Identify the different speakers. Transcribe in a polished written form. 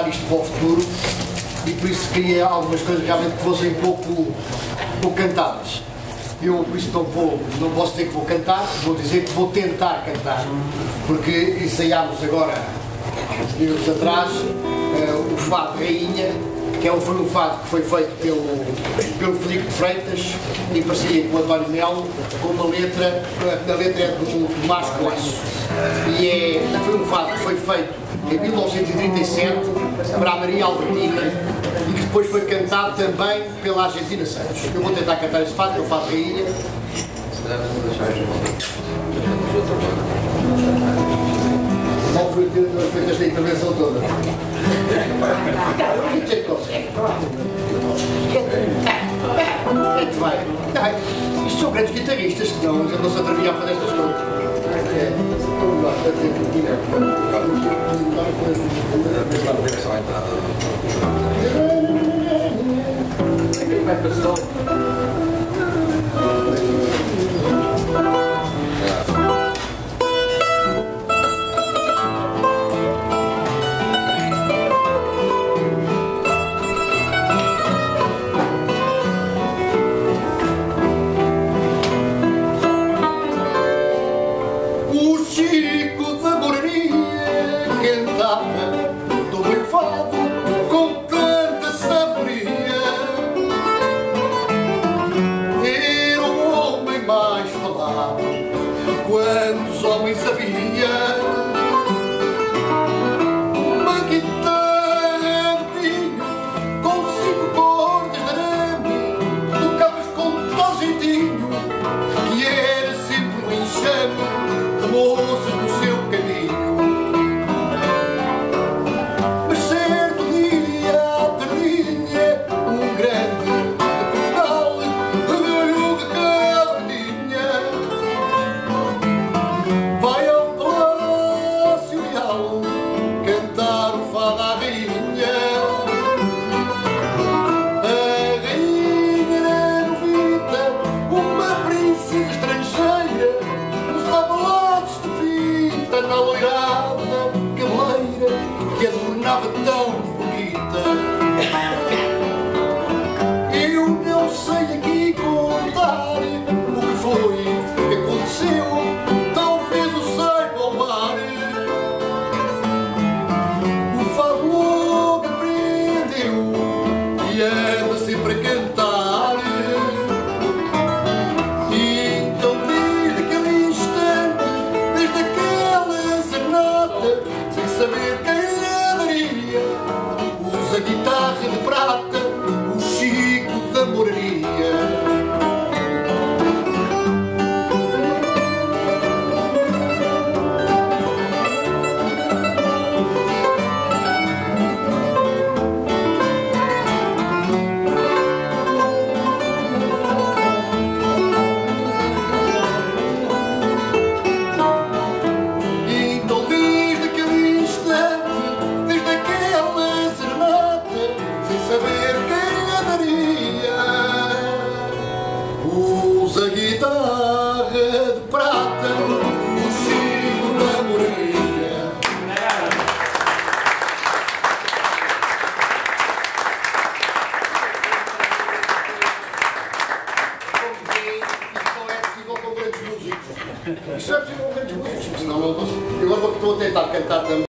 Speaker 1: guardar isto para o futuro e por isso queria algumas coisas realmente que fossem pouco cantadas. Eu, por isso, não posso dizer que vou cantar, vou dizer que vou tentar cantar, porque ensaiámos agora, uns minutos atrás, o Fado Rainha, que foi um fado que foi feito pelo Filipe de Freitas, em parceria com o António Melo, com uma letra, a letra é do Tomás Colasso. E foi um fado que foi feito em 1937 para a Maria Albertina e que depois foi cantado também pela Argentina Santos. Eu vou tentar cantar esse fado, que é o Fado Rainha. Qual foi esta intervenção toda? A gente consegue. É que vai. Isto são grandes guitarristas, senão eles não se atreviam a fazer estas coisas. O Chico da Moraria cantava do meu fado com tanta sabedoria. Era o homem mais falado quantos homens havia. Uma guitarra de pinho com 5 cordas de arame, tocavas com tal jeitinho que era sempre um enxame moças no seu caminho. Mas certo dia à tardinha, um grande de Portugal olhou aquela verdinha. Vai ao Palácio Real cantar o fado à rainha. A rainha era novita, uma princesa estrangeira, usava laços na loirada cabeleira que a tornava tão bonita. Eu não sei aqui contar o que foi que aconteceu, talvez o saiba ao mar. O fado logo aprendeu e anda sempre a cantar. Sem saber quem lhe daria, usa guitarra